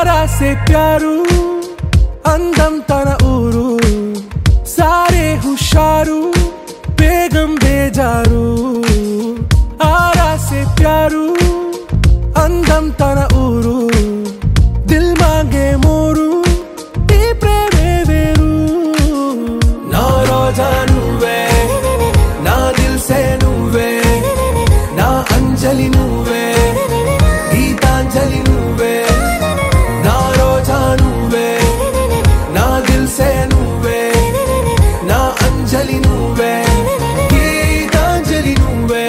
आरा से प्यारू అందం తన ఊరు సారే హుషారు బేగం బేజారు ఆరా సే ప్యారు అందం తన ఊరు దిల్ మాంగే మోరు ఈ ప్రేమే వేరు నా రోజా నువ్వే నా దిల్ సే నువ్వే నా అంజలి నువ్వే గీతాంజలి నువ్వే నా రోజా నువ్వే నా దిల్ సే నువ్వే నా అంజలి నువ్వే గీతాంజలి నువ్వే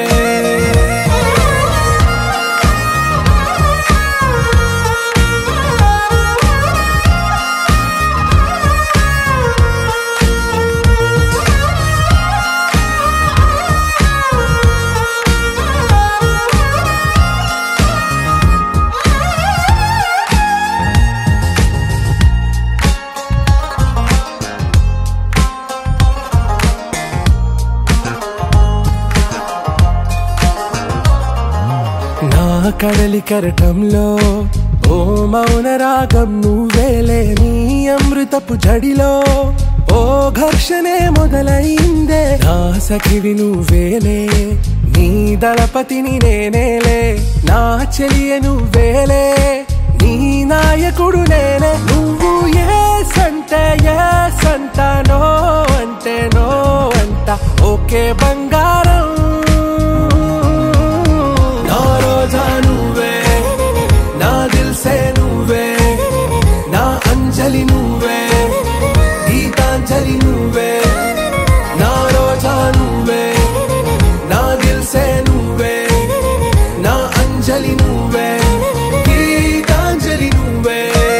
కడలి కరటంలో ఓ మౌన రాగం నువ్వేలే నీ అమృతపు జడిలో ఓ ఘర్షణే మొదలైందే నా సఖివి నువ్వేలే నీ దళపతిని నేనేలే నా చెలియ నువ్వేలే నీ నాయకుడు నేనే నువ్వు ఏ సంట నో అంటే నో అంట ఓకే బంగారం రోజా నువ్వే నా దిల్ సే నువ్వే నా అంజలి నువ్వే గీతాంజలి నువ్వే నా రోజా నువ్వే నా దిల్ సే నువ్వే నా అంజలి నువ్వే గీతాంజలి నువ్వే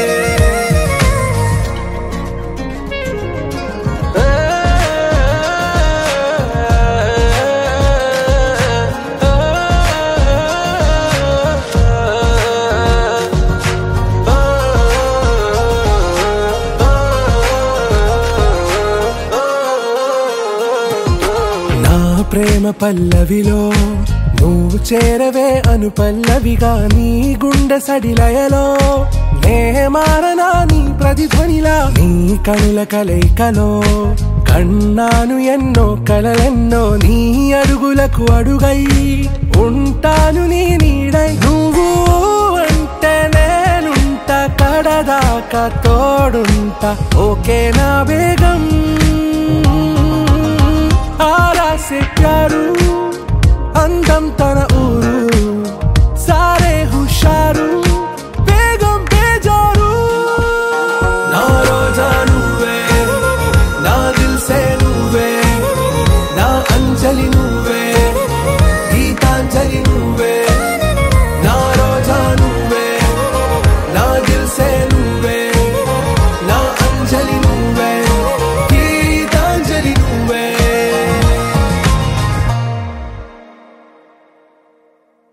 ప్రేమ పల్లవిలో నువ్వు చేరవే అను పల్లవిగా నీ గుండె సడిలయలో నే మారనా నీ ప్రతిధ్వనిలా నీ కనుల కలయికలో కన్నాను ఎన్నో కలలెన్నో నీ అడుగులకు అడుగై ఉంటాను నీ నీడై నువ్వు అంటే నేనుంట కడదాకా తోడుంటా ఓకే నా బేగం आरा से प्यारू అందం తన ఊరు సారే హుషారు బేగం బేజారు నా రోజా నువ్వే నా దిల్ సే నువ్వే నా అంజలి నువ్వే గీతాంజలి నువ్వే నా రోజా నువ్వే నా దిల్ సే నువ్వే నా అంజలి